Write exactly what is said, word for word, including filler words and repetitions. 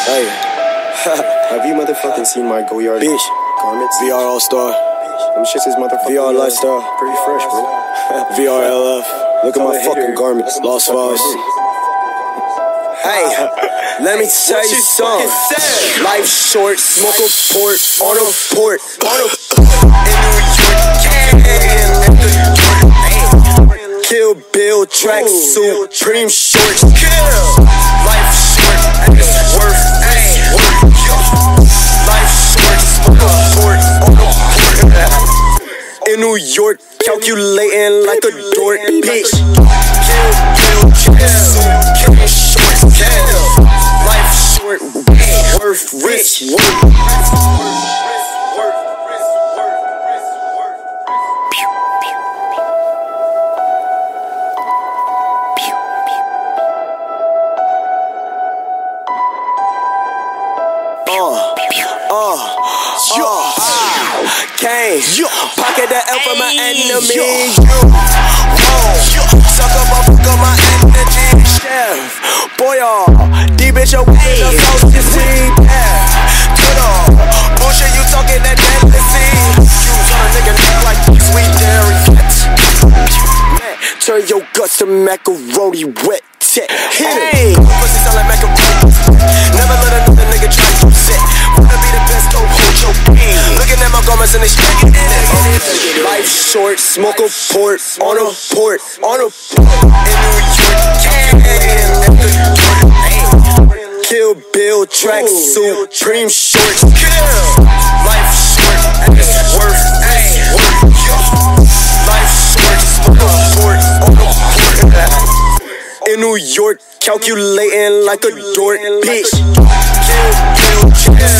Hey, have you motherfucking seen my Goyard bitch garments? V R All Star. Them shits is motherfucking V R Lifestyle. Pretty fresh, bro. V R L F. Look at my fucking garments. Lost Files. Hey, let me tell you something. Life short, smoke a port on a port. On a in New York, Kill Bill, track suit, Supreme shorts. Life short, it's worth work. Life short, smoke a port on a port. In New York, calculating like a dork, bitch. Kill Bill, track suit, Supreme shorts. Life short, worth rich. Uh, uh, uh, Kane, pocket the L for my enemy. You, suck up, I fuck up my energy. Chef, boy, uh, D bitch, your way the sauce, you see. Yeah, good on. Bullshit, you talking that jealousy. Use on a nigga neck like sweet dairy. Man, turn your guts to macaroni wet. Hit it. Pussy sound like macaroni. Never let another nigga try to sit. Wanna be the best, go hold your pain. Looking at my garments and they shaking it. Life short, smoke a port on a port on a port. In New York, Kill Bill, track suit, Supreme shorts. Life short, it's worth work. Life short, smoke a port on a port. In New York, calculating like a dork, bitch. Kill Bill,